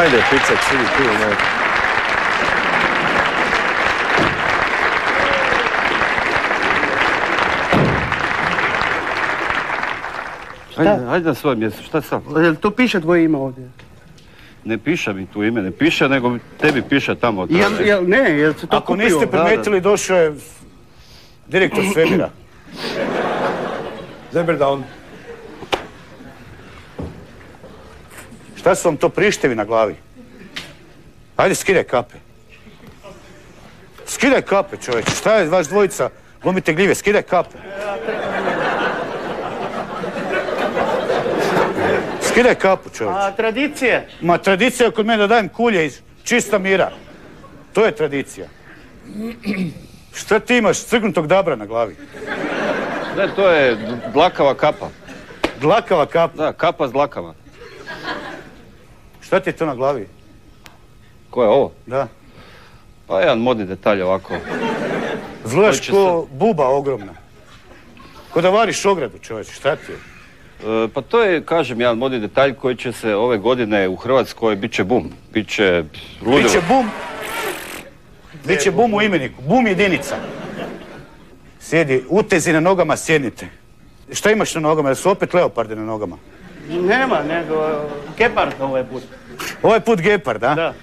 Ajde, picak, sidi tu, ne. Ajde na svoje mjesto, šta sam? Jel tu piše tvoje ime ovdje? Ne piše mi tu ime, ne piše, nego tebi piše tamo. Jel se to Ako kupio? niste primijetili, došao je direktor svemira. Zeberdaun. Šta su vam to prištevi na glavi? Ajde, skidaj kape. Skidaj kape, čovječe. Šta je vaš dvojica? Glumite gljive, skidaj kape. Skidaj kapu, čovječe. A tradicije? Ma tradicija je kod mene da dajem kulje iz čista mira. To je tradicija. Šta ti imaš crknutog dabra na glavi? Ne, to je dlakava kapa. Dlakava kapa? Da, kapa s dlakama. Šta ti je to na glavi? Ko je ovo? Da. Pa jedan modni detalj ovako. Zgledaš ko buba ogromna. Ko da variš ogradu, čovječe, šta ti je? Pa to je, kažem, jedan modni detalj koji će se ove godine u Hrvatskoj, bit će bum. Biće ludilo. Biće bum. Biće bum u imeniku. Bum jedinica. Sjedi, utezi na nogama, sjednite. Šta imaš na nogama? Jesu opet leoparde na nogama? Nema, nego gepard ovaj put. Ovaj put gepard, a? Da.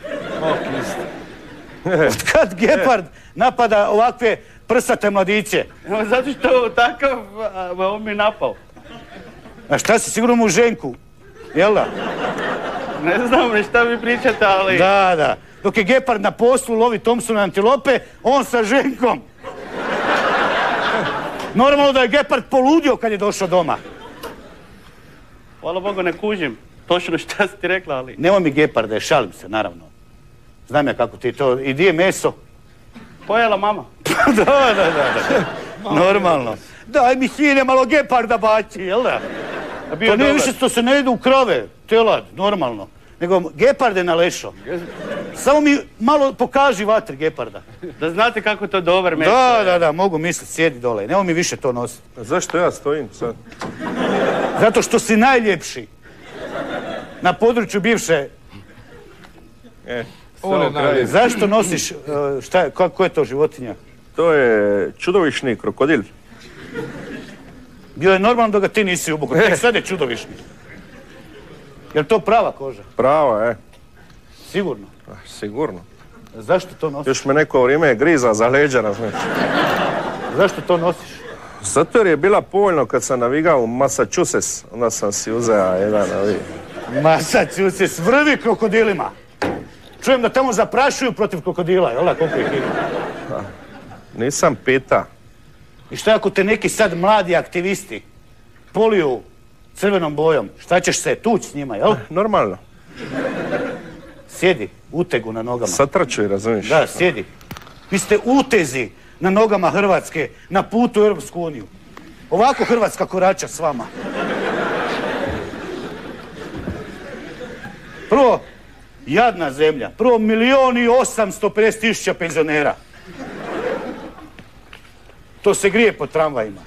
Od kad gepard napada ovakve prsate mladiće? Zato što takav on mi napao. A šta si, sigurno mu u ženku? Jel da? Ne znam šta vi pričate, ali... Da. Dok je gepard na poslu, lovi Thompsona antilope, on sa ženkom. Normalno da je gepard poludio kad je došao doma. Hvala Bogu, ne kužim točno šta si ti rekla, ali... Nemoj mi geparde, šalim se, naravno. Znam ja kako ti to... I di je meso? Pojela mama. Da. Normalno. Daj mi sine malo geparda baci, jel da? To nije više što se ne jedu u krave, telad, normalno. Nego geparde na lešo. Samo mi malo pokaži vatri geparda. Da znate kako je to dobar meso. Da, mogu misliti, sjedi dole. Nemoj mi više to nositi. A zašto ja stojim sad? Zato što si najljepši. Na području bivše... Zašto nosiš, kako je to životinja? To je čudovišni krokodil. Bio je normalno da ga ti nisi ubogao, tek sad je čudovišni. Je li to prava koža? Prava, Sigurno? Sigurno. Zašto to nosiš? Još me neko vrijeme griza za leđa, razumiješ. Zašto to nosiš? Zato jer je bila povoljno kad sam navigao u Massachusetts, onda sam si uzeo jedan ovi. Massachusetts, vrvi krokodilima. Čujem da tamo zaprašuju protiv krokodila, jel da, koliko ih ima? Nisam pita. I šta ako te neki sad mladi aktivisti poliju crvenom bojom, šta ćeš se tući s njima, jel? Normalno. Sjedi, utegu na nogama. Satračuj, razumiješ? Da, sjedi. Vi ste utezi na nogama Hrvatske, na putu u Europsku uniju. Ovako Hrvatska korača s vama. Prvo, jadna zemlja. Prvo, 1.850.000 penzionera. To se grije po tramvajima.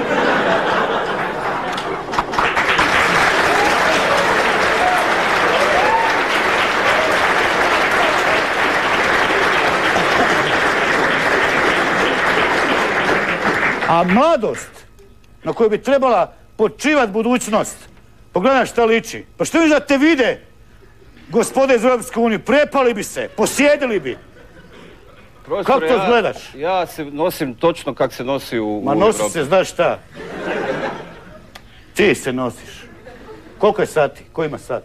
A mladost, na kojoj bi trebala počivati budućnost, pogledaj šta liči. Pa što vidiš da te vide, gospode iz Europske unije, prepali bi se, posjedili bi. Profesor, kako to gledaš? Ja se nosim točno kak se nosi u Ma nosi se, znaš šta? Ti se nosiš. Koliko je sati? Ko ima sat?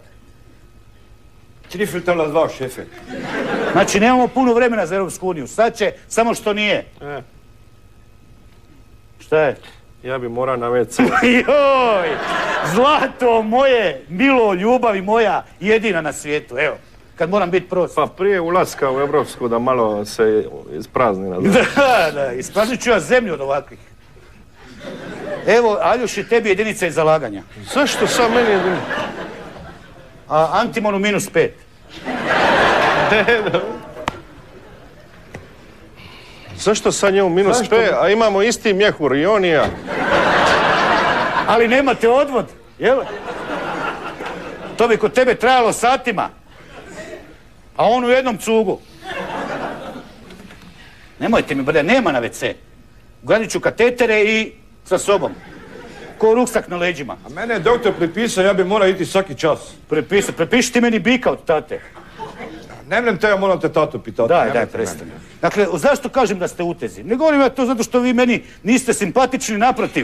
3:45, šefe. Znači, nemamo puno vremena za Europsku uniju. Sad će, samo što nije. Šta je? Ja bi morao na WC. Joj! Zlato moje, milo, ljubavi moja, jedina na svijetu, evo. Kad moram biti prost. Pa prije ulaska u Evropsku da malo se isprazni. Da, ispraznit ću ja zemlju od ovakvih. Evo, Aljoši, tebi jedinica je zalaganja. Zašto sad meni jedinica? A Antimonu -5. Zašto sad njemu -5, a imamo isti mjehur i on i ja? Ali nemate odvod, jel? To bi kod tebe trajalo satima. a on u jednom cugu. Nemojte mi, brde, nema na WC. Ugradit ću katetere i sa sobom. Ko ruksak na leđima. A mene je doktor prepisao, ja bi morao iti svaki čas. Prepiši ti meni bika od tate. Ne mrem te, ja moram te tatu pitati. Daj, prestani. Dakle, zašto kažem da ste utezi? Ne govorim ja to zato što vi meni niste simpatični, naprotiv.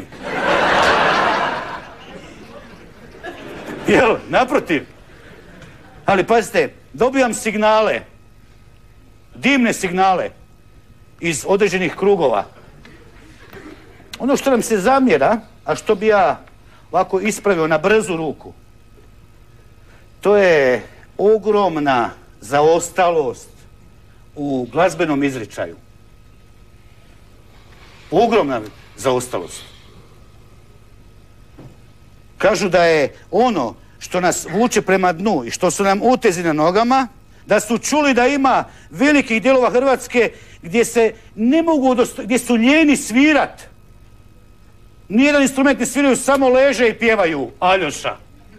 Jel, naprotiv. Ali pazite, dobijam signale, dimne signale iz određenih krugova. Ono što nam se zamjera, a što bi ja ovako ispravio na brzu ruku, to je ogromna zaostalost u glazbenom izričaju. Ogromna zaostalost. Kažu da je ono što nas vuče prema dnu i što su nam utezi na nogama, da su čuli da ima velikih dijelova Hrvatske gdje se ne mogu, gdje su ljeni svirat. Nijedan instrument ne sviraju, samo leže i pjevaju. Aljoša.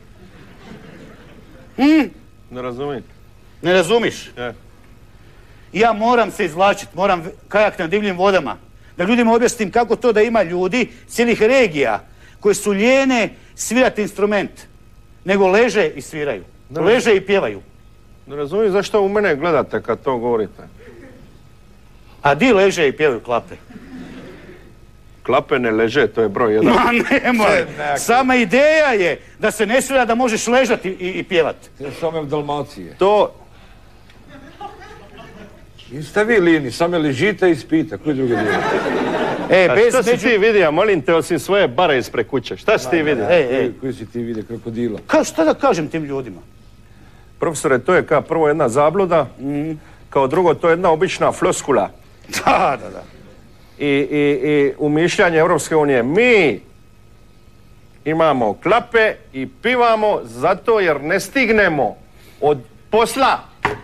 Ne razumijem. Ne razumiš? Ne. Ja moram se izvlačiti, moram kajak na divljim vodama. Da ljudima objasnim kako to da ima ljudi, cijelih regija, koji su lijene svirati instrument, nego leže i sviraju. Leže i pjevaju. Ne razumijem zašto u mene gledate kad to govorite. A di leže i pjevaju klape? Klape ne leže, to je broj jedan. Ma nemoj, sama ideja je da se ne svira da možeš ležati i pjevati. To je same u Dalmacije. To... Niste vi lini, same ležite i spite, koji drugi dio? Šta si ti vidio, molim te, osim svoje bare ispred kuće? Šta si ti vidio? Koji si ti vidio, krokodila? Šta da kažem tim ljudima? Profesore, to je kao prvo jedna zabluda, kao drugo to je jedna obična floskula. Da. I umišljanje Europske unije. Mi imamo klape i pivamo zato jer ne stignemo od posla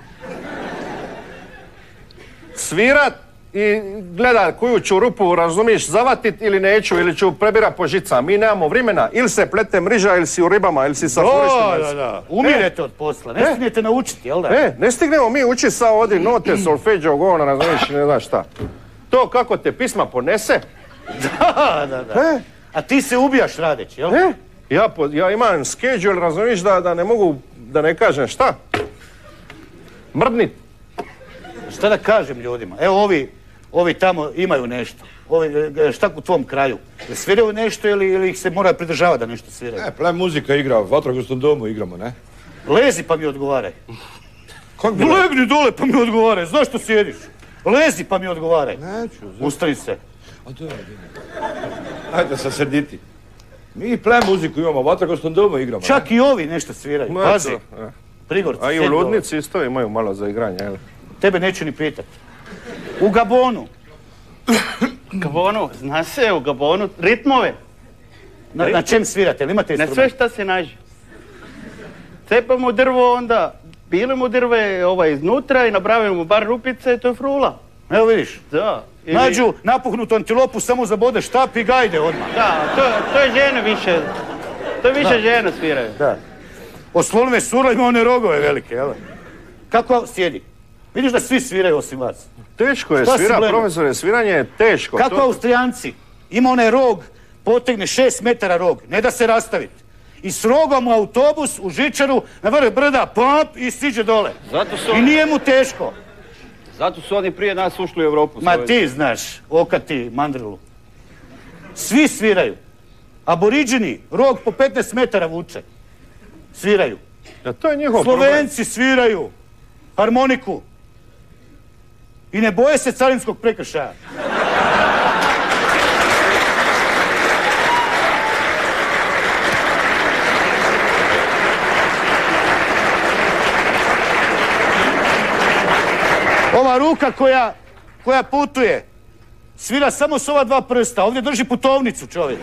svirat i gledat koju ću rupu, razumiješ, zavatit ili neću, ili ću prebirat po žica. Mi nemamo vremena, ili se plete mriža, ili si u ribama, ili si sa furištima. Da. Umirete od posla, ne stignete naučiti, jel da? Ne stignemo mi učiti sa ovdje note, solfeđo, govno, razumiješ, ne znaš šta. To kako te pisma ponese. Da. A ti se ubijaš radeći, jel? Ja imam schedule, razumiješ, da ne mogu, da ne kažem šta. Mrdnit. Šta da kažem ljudima? Evo ovi tamo imaju nešto. Šta u tvom kraju? Sviraju nešto ili ih se mora pridržavati da nešto sviraju? Plem muzika igra, u vatrogasnom domu igramo, ne? Lezi pa mi odgovaraj. Legni dole pa mi odgovaraj, zašto sjediš? Lezi pa mi odgovaraj. Neću. Ustani se. Ajde se srditi. Mi plem muziku imamo, u vatrogasnom domu igramo. Čak i ovi nešto sviraju, pazi. Prigorci. A i u Ludnici isto imaju malo za igranje, jel? Tebe neću ni pitat. U Gabonu. Gabonu, zna se u Gabonu ritmove. Na čem svirate? Imate instrument? Na sve šta se nađe. Cepamo drvo, onda pilimo drve iznutra i napravimo bar rupice, to je frula. Evo vidiš. Da. Nađu napuhnutu antilopu, samo zabode štap i gajde odmah. Da, to je žene više. To je više žene sviraju. Da. Oslonove surla ima one rogove velike, jel? Kako sjedi? Vidiš da svi sviraju osim vas. Teško je profesore, sviranje je teško. Kako Austrijanci? Ima onaj rog, potegne 6 metara rog, ne da se rastaviti. I s rogom u autobus, u žičaru, na vrh brda, pop i siđe dole. I nije mu teško. Zato su oni prije nas ušli u Europu. Ma ti znaš, okati mandrilu. Svi sviraju. Aboriđini, rog po 15 metara vuče. Sviraju. To je njihov problem. Slovenci sviraju harmoniku. I ne boje se carinskog prekršaja. Ova ruka koja putuje, svira samo s ova dva prsta. Ovdje drži putovnicu čovjek.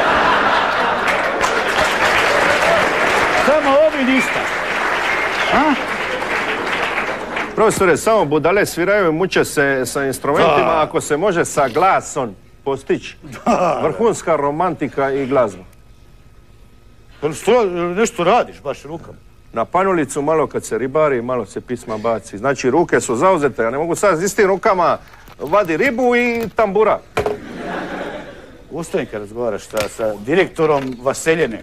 Samo ovi ništa. Profesore, samo budale sviraju i muče se sa instrumentima ako se može sa glasom postići. Vrhunska romantika i glazba. Nešto radiš baš rukom. na panulicu, malo kad se ribari, malo se pisma baci. Znači, ruke su zauzete, ja ne mogu sad s istim rukama vadi ribu i tambura. Ustani kad razgovaraš sa direktorom Vaseljene.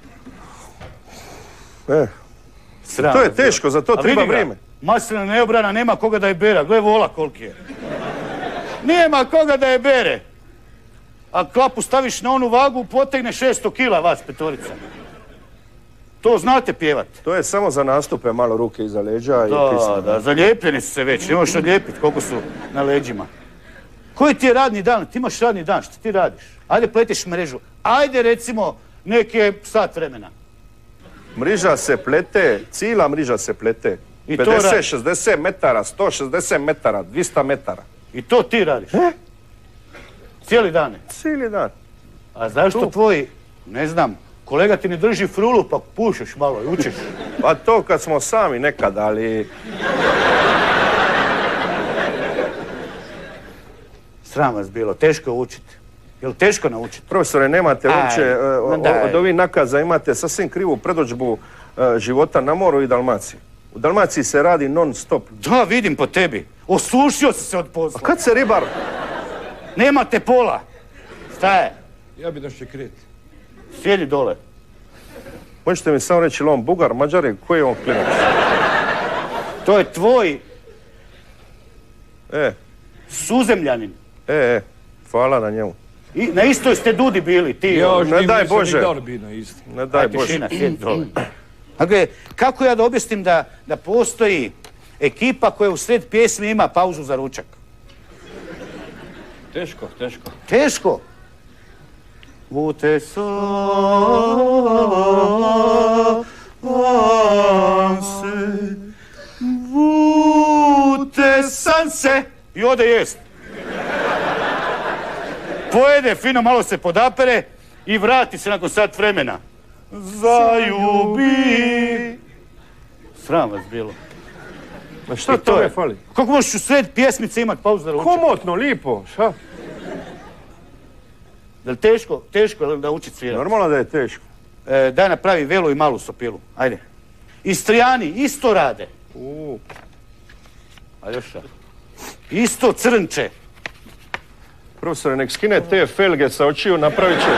To je teško, za to treba vrijeme. Maslina neobrana, nema koga da je bera. Gle vola koliki je. Nema koga da je bere. A klapu staviš na onu vagu, potegne 600 kila vas petorica. To znate pjevat. To je samo za nastupe, malo ruke iza leđa i pisma. Da, zalijepljeni su se već, ne možeš odlijepiti koliko su na leđima. Koji ti je radni dan? Ti imaš radni dan, što ti radiš? Ajde pletiš mrežu. Ajde recimo neke sat vremena. Mriža se plete, cijela mriža se plete. 50, 60 metara, 160 metara, 200 metara. I to ti radiš? Cijeli dan? Cijeli dan. A zašto tvoj, ne znam, kolega ti ne drži frulu pa pušeš malo i učiš? Pa to kad smo sami nekad, ali... Sram vas bilo, teško učiti. Je li teško naučiti? Profesore, nemate uopće, od ovih nakaza imate sasvim krivu predodžbu života na moru i Dalmaciji. U Dalmaciji se radi non stop. Da, vidim po tebi. Osušio si se od posla. A kad se ribar... Nemate pola. Šta je? Ja bi došće kreti. Sjedi dole. Možete mi samo reći, on Bugar, Mađarin, koji je on klinac? To je tvoj... Suzemljanin. Hvala na njemu. I na istoj ste Dudi bili, ti. Ne daj Bože. Ne daj Bože. Tišina, sjedi dole. Dakle, kako ja da objasnim da postoji ekipa koja u sred pjesme ima pauzu za ručak? Teško. Teško? Vute se vute sanse i ode jest. Pojede, fino malo se podapere i vrati se nakon sat vremena. Zajubi. Sram vas bilo. A šta to je fali? Kako možeš u sred pjesmice imat pauzu za ručak? Komotno, lipo, šta? Je li teško? Teško je da učit svirati? Normalno da je teško. Daj napravi velu i malu sopilu. Ajde. Istrijani isto rade. Aljoša. Isto crnče. Profesore, nek skine te felge sa očiju, napravit će.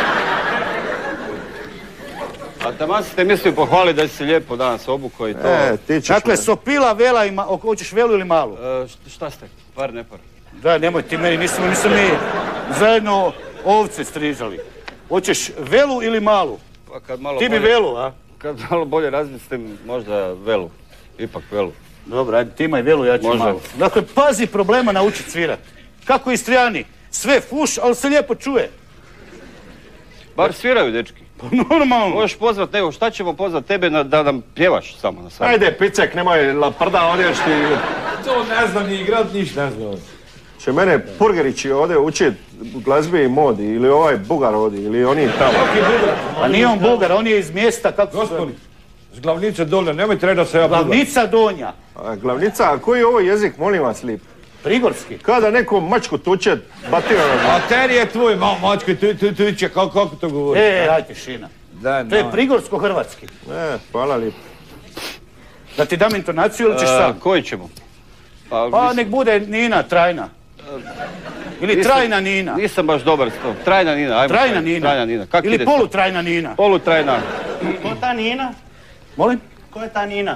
A taman ste mislili pohvaliti da si se lijepo danas obukao i to. Dakle, sopila, vela i hoćeš velu ili malu? Šta ste? Par, ne par. Da, nemoj ti meni, nismo mi zajedno ovce strižali. Hoćeš velu ili malu? Pa kad malo ti bi velu, a? Kad malo bolje razmislim, možda velu. Ipak velu. Dobro, ajde, ti imaj velu, ja ću malu. Dakle, pazi problema naučiti svirat. Kako Istrijani? Sve fuš, ali se lijepo čuje. Bar sviraju, dečki. Pa normalno. Možeš pozvat, evo, šta ćemo pozvat tebe da nam pjevaš samo na sami? Ajde, Picek, nemoj laprda odješ ti. To ne znam ni igrat, ništa ne znam. Će mene Purgerići ovdje učit glazbi i modi, ili ovaj Bugar ovdje, ili oni tamo. A nije on Bugar, on je iz mjesta, kako se... Gospodi, s Glavnice Donja, nemoj treba da se ja Bugar. Glavnica Donja. Glavnica, a koji je ovo jezik, molim vas lip? Prigorski. Kada neko mačku tuče, batira na... A teri je tvoj, mačku tuče, kako to govori? Aj tišina. To je prigorsko-hrvatski. Hvala lijepo. Da ti dam intonaciju ili ćeš sam? Koji ćemo? Pa nek bude Nina, trajna. Ili trajna Nina. Nisam baš dobar s tom. Trajna Nina, ajmo. Trajna Nina. Ili polutrajna Nina. Polutrajna. Ko ta Nina? Molim? Ko je ta Nina?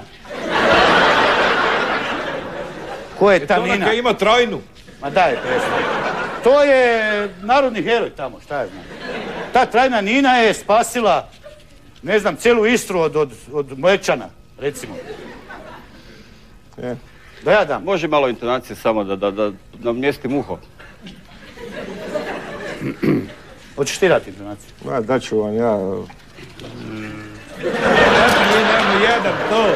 Ko je ta Nina? To neka ima trajnu. Ma daj, presno. To je narodni heroj tamo, šta je znam. Ta trajna Nina je spasila, ne znam, cijelu Istru od Mlečana, recimo. Da ja dam. Može malo intonacije samo da namjestim uho. Hoćeš ti dati intonaciju? Daću vam ja... Nemo jedan, to.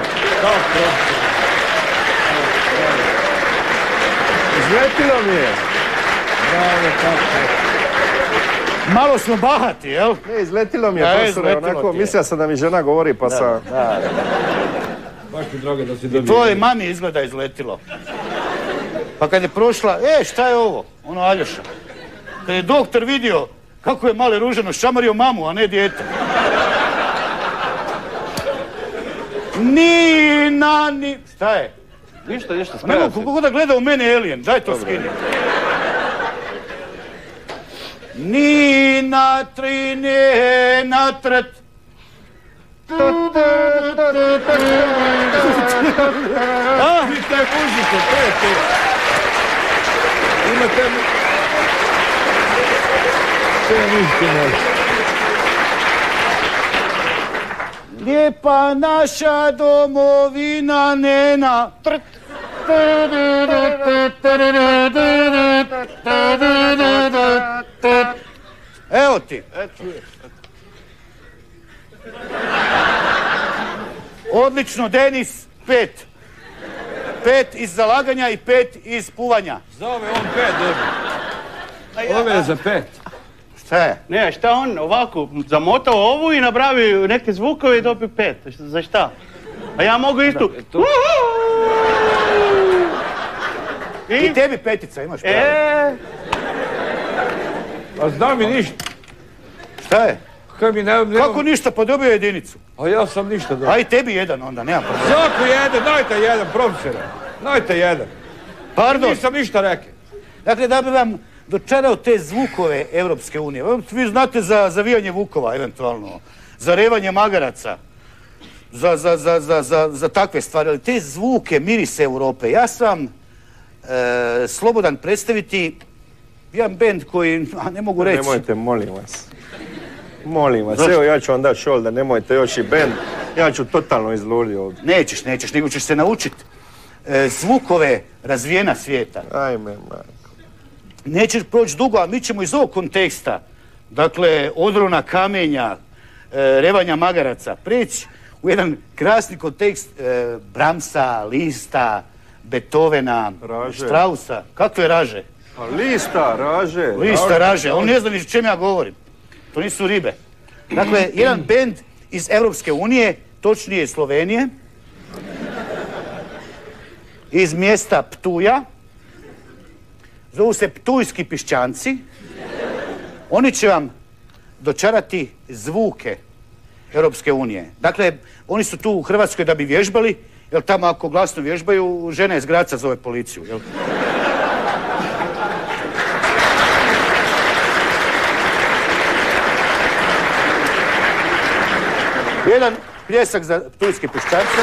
Izletilo mi je. Bravo, tako. Malo smo bahati, jel? Ne, izletilo mi je, profesore, onako, mislio sam da mi žena govori, pa sam... Baš mi drago da si dobio. Tvojoj mami izgleda izletilo. Pa kad je prošla, šta je ovo? Ono Aljoša. Kad je doktor vidio kako je male Ružano šamario mamu, a ne dijete. Ni. Šta je? Ništa, Ne spremam mogu, se. kako da gleda u mene alien, daj to skini. Ni na tri, ne na tret. Vi te muzike, to je to. Imate... To je ništa naš. Lijepa naša domovina nena. Trt. Evo ti. Odlično, Denis, 5. 5 iz zalaganja i 5 iz puvanja. Za ove on 5 dobi. Ove je za 5. Šta je? Ne, šta on ovako zamotao ovu i napravio neke zvukove i dobio 5. Za šta? A ja mogu isto... I tebi 5 imaš pravo. A zna mi ništa. Šta je? Kako ništa, pa dobio je 1. A ja sam ništa dobio. A i tebi 1 onda, nema problema. Zaku 1, dajte 1, profesore. Dajte 1. Pardon. Nisam ništa rekao. Dakle, da bi vam dočarao te zvukove Europske unije. Vi znate za zavijanje vukova, eventualno. Za revanje magaraca. Za takve stvari. Ali te zvuke, mirise Europe. Ja sam slobodan predstaviti jedan bend koji, ne mogu reći. Nemojte, molim vas. Molim vas, evo ja ću vam dati shoulder, nemojte još i bend. Ja ću totalno izludi ovdje. Nećeš, nego ćeš se naučiti zvukove razvijena svijeta. Ajme, majko. Nećeš proći dugo, a mi ćemo iz ovog konteksta, dakle, odrona kamenja, revanja magaraca, preći u jedan krasni kontekst Brahmsa, Lista, Beethovena, Straussa. Kakve raže? A Lista, raže. Lista, raže. On ne zna ni o čem ja govorim. To nisu ribe. Dakle, jedan bend iz Europske unije, točnije iz Slovenije, iz mjesta Ptuja, zovu se Ptujski piščanci. Oni će vam dočarati zvuke Europske unije. Dakle, oni su tu u Hrvatskoj da bi vježbali, jer tamo ako glasno vježbaju, žena iz Graca zove policiju, jel? Jedan pljesak za Ptujske piščance.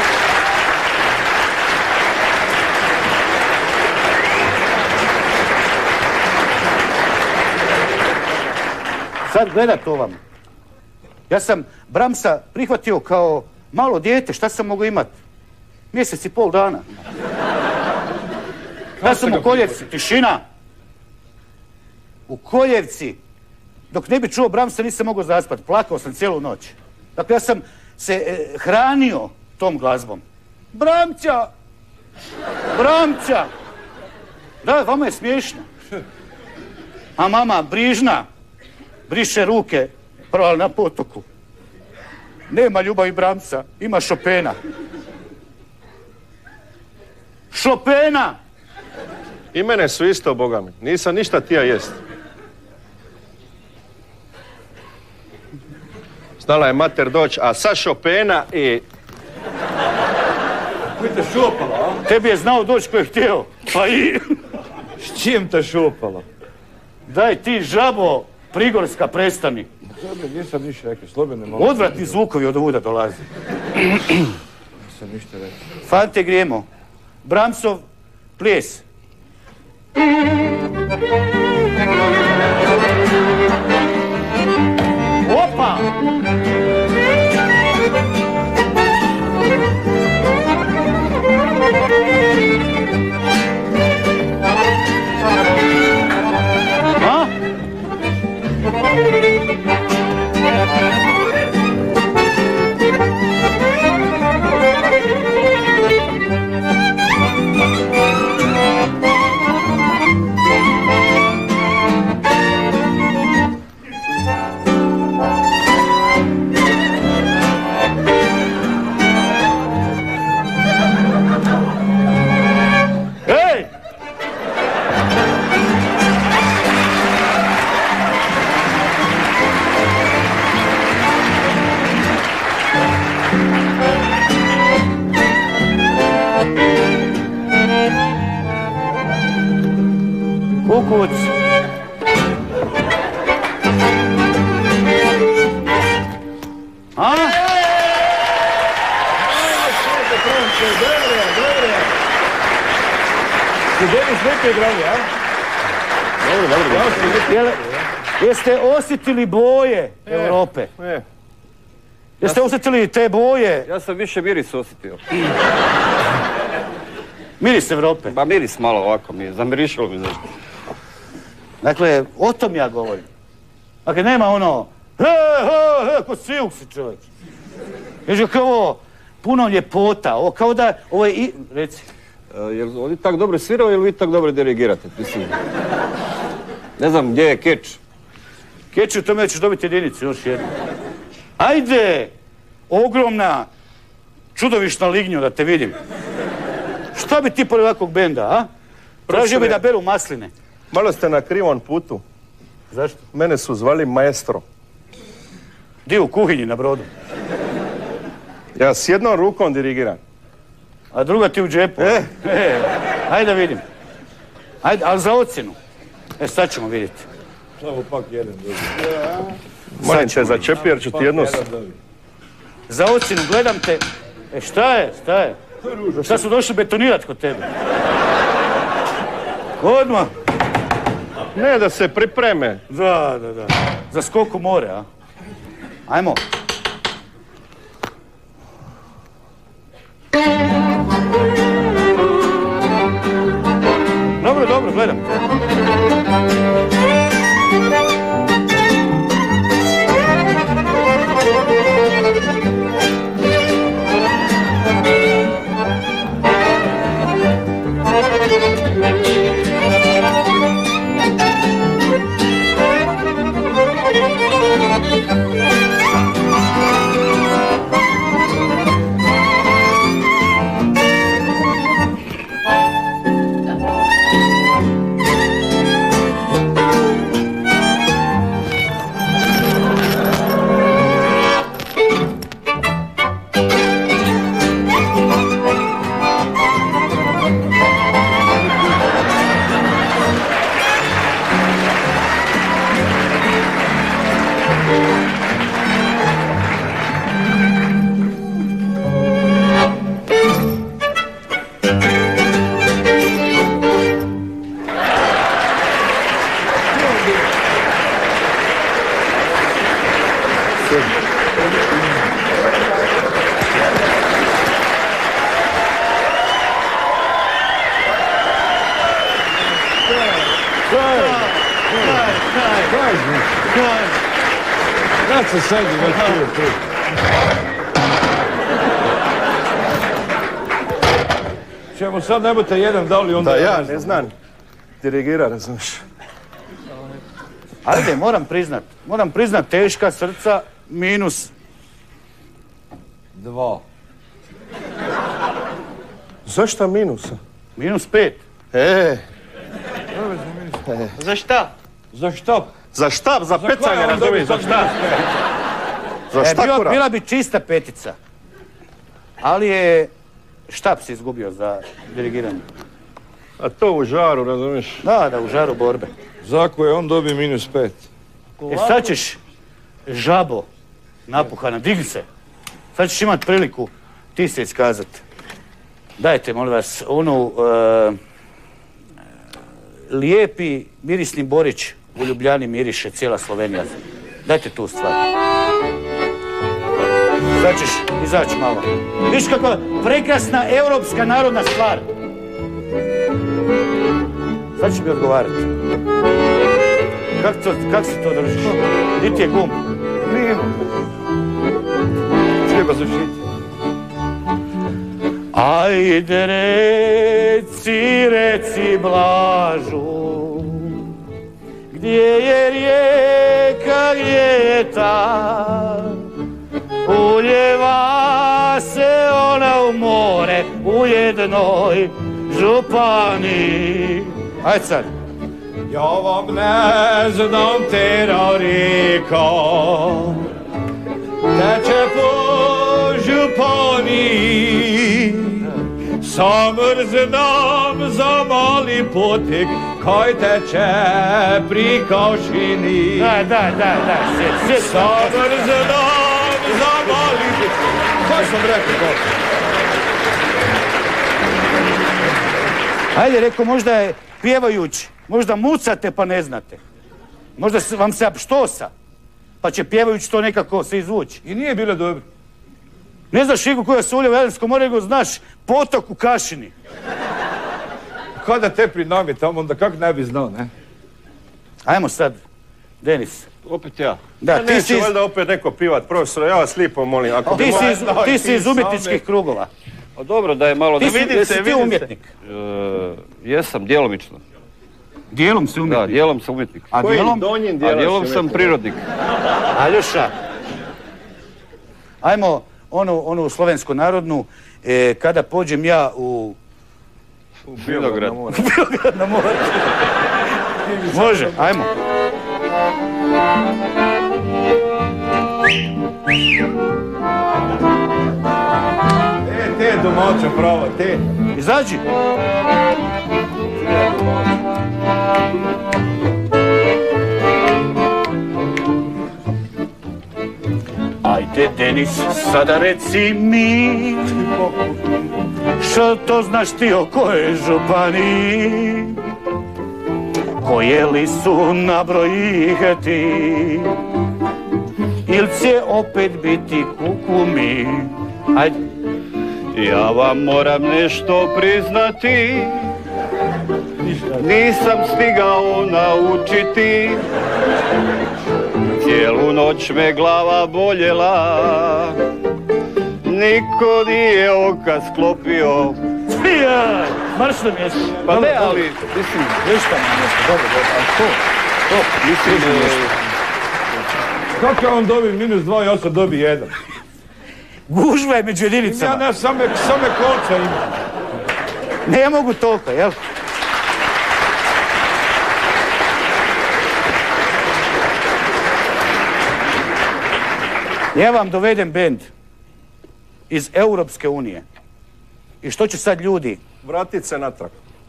Sad gledat ovam. Ja sam Brahmsa prihvatio kao malo dijete, šta sam mogao imat? Mjesec i pol dana. Ja sam u Koljevci, tišina. U Koljevci. Dok ne bi čuo Brahmsa nisam mogao zaspat, plakao sam cijelu noć. Dakle, ja sam se hranio tom glazbom. Bramća! Bramća! Da, vama je smiješno. A mama, brižna, briše ruke, prva na potoku. Nema ljubavi Bramsa, ima Chopina. Chopina! I mene su isto, boga mi. Nisam ništa tija jest. Znala je mater doći, a sa Chopina i... Koji te šopala, a? Tebi je znao doći ko je htio, pa i... S čim te šopala? Daj ti, žabo, Prigorska, prestani. Dobro, nisam ništa rekao, slobodno malo. Odvratni zvukovi od ovuda dolaze. Nisam ništa rekao. Fante, grijemo. Brahmsov ples. Opa! A? Denis lijepo igrali, a? Dobro. Jeste osjetili boje Europe? Jeste osjetili te boje? Ja sam više miris osjetio. Miris Europe? Pa miris malo ovako mi je, zamirišalo mi nešto. Dakle, o tom ja govorim. Dakle, nema ono, ko sijuk si čovječ. Ježi kao ovo, puno ljepota, ovo kao da, ovo je reci. Jel oni tak dobro svirao ili vi tak dobro dirigirate? Mislim, ne znam gdje je keč. Keč u tome da ćeš dobiti jedinicu, još jednu. Ajde, ogromna, čudovišna lignju da te vidim. Šta bi ti pored ovakvog benda, a? Tražio bi da beru masline. Malo ste na krivom putu. Zašto? Mene su zvali maestro. Di u kuhinji na brodu? Ja s jednom rukom dirigiram. A druga ti u džepu? Ajde da vidim. Ajde, ali za ocjenu. Sad ćemo vidjeti. Samo pak jedan dobiti. Molim te za čepi jer ću ti jednu... Za ocjenu, gledam te. Šta je? Šta su došli betonirat kod tebe? Odmah. Ne, da se pripreme. Da. Za skok u more, a? Ajmo. Dobro, gledam. Kad se sedi već tu. Čemu sad ne budete jedan dali onda... Da ja ne znam dirigira, razumiješ. Ajde, moram priznat teška srca -2. Zašto minusa? -5. Za šta? Za šta? Za štab, za pecanje, razumiješ, za šta? Za štakura. Bila bi čista 5, ali je štab se izgubio za dirigiranje. A to u žaru, razumiješ? Da, u žaru borbe. Zako je on dobio -5. Sad ćeš, žabo, napuhana, digni se. Sad ćeš imat priliku ti se iskazati. Dajte, molim vas, lijepi mirisni Borić u Ljubljani miriše cijela Slovenija. Dajte tu stvar. Sad ćeš izaći malo. Viš kako prekrasna europska narodna stvar. Sad ćeš mi odgovarati. Kako se to držiš? Gdje ti je gum? Nije. Treba zaštiti. Ajde reci Blažu, gdje je rijeka, gdje je ta, uljeva se ona u more u jednoj županiji. Ajde sad. Ja vam ne znam tera rijeka, teče po županiji. Samr znam za mali potek, kaj teče pri Kavšini. Da, sjed. Samr znam za mali potek. Kaj sam rekao? Ajde, rekao, možda je pjevajući, možda mucate pa ne znate. Možda vam se apštosa, pa će pjevajući to nekako se izvući. I nije bilo dobro. Ne znaš Igu koja se ulje u Jadranskom moru, nego znaš potok u Kašini. Kada te prinami tamo, onda kako ne bi znao, ne? Ajmo sad, Denis. Opet ja. Da, ti si... valjda opet neko privat, profesor, ja vas lijepo molim. Ako ti si iz umjetničkih krugova. A dobro da je malo... Jesi ti umjetnik? Jesam, djelomično. Dijelom si umjetnik? Da, dijelom sam umjetnik. A dijelom? A dijelom sam prirodnik. Aljoša, ajmo onu slovensku narodnu, kada pođem ja u Vinograd. Beograd na more. Može, ajmo. Te domaća prava, te. Izađi. Ajde, Denis, sada reci mi, što to znaš ti o kojoj županiji? Koje li su nabrojihati? Ili će opet biti kukumi? Ajde. Ja vam moram nešto priznati, nisam stigao naučiti. Cijelu noć me glava boljela, niko nije oka sklopio. Ja, marš na mjesto. Pa ne, ali, mislim... Ništa na mjesto, dobro, ali to, mislim... Kako on dobi -2 i 8 dobi 1? Gužva je među jedinicama. Ja ne, same kolca imam. Ne mogu toliko, jel? Ja vam dovedem bend iz Europske unije. I što će sad ljudi? Vratit se natrag.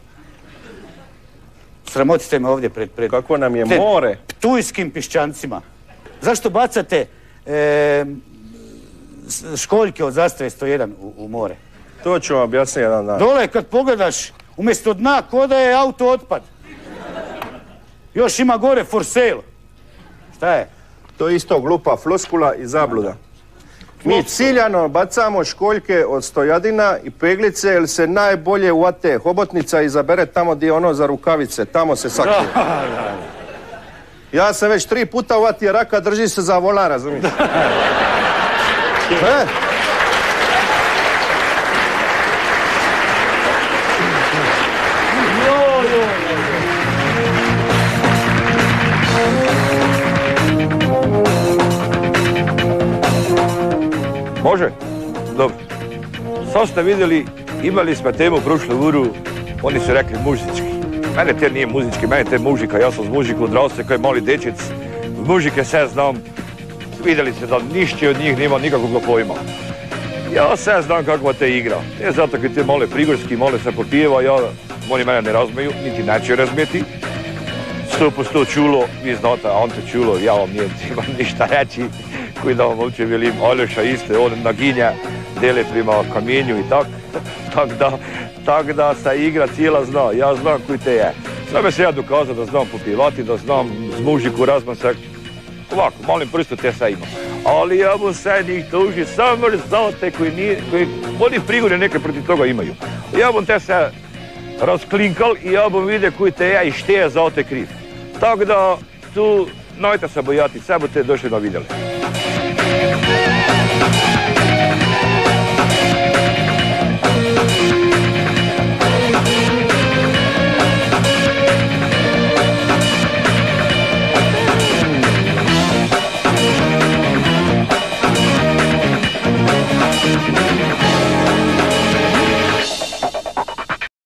Sramotite me ovdje pred kako nam je more. Ptujskim piščancima. Zašto bacate školjke od Zastave 101 u more? To ću vam objasniti jedan dan. Dole kad pogledaš, umjesto dna ko da je auto otpad. Još ima gore for sale. Šta je? To je isto glupa floskula i zabluda. Mi ciljano bacamo školjke od stojadina i peglice jer se najbolje uvate hobotnica i zabere tamo gdje je ono za rukavice. Tamo se sakrije. Ja sam već 3 puta uvatio raka, drži se za volan, razumiješ? Može? Dobro. Sad ste vidjeli, imali smo temu prošlu uru, oni su rekli muzički. Mene te nije muzički, mene te muzika, ja sam z muziku odrastao kao mali dečec. Z muzike sve znam, vidjeli ste da ništa od njih nema nikakvog pojma. Ja sve znam kakva te igra. Ne zato kad te mole prigorski, mole se popijeva, oni mene ne razumiju, niti neće razumjeti. 100% čulo, vi znate, Ante Čulo, ja vam imam ništa reći, koji da vam uopće velim, Aljoša iste, on naginja, dele prema kamenju i tak da se igra cijela zna, ja znam koji te je. Znam se ja dokazao da znam popivati, da znam z mužiku razmasak, ovako, malim prstu te sve imam. Ali ja mu sve njih tuži, samo znate koji oni prigode neke protiv toga imaju. Ja bom te se razklinkal i ja bom vidio koji te je i šte je za te kriv. Tako da tu najte se bojati, sve boste došli da vidjeli.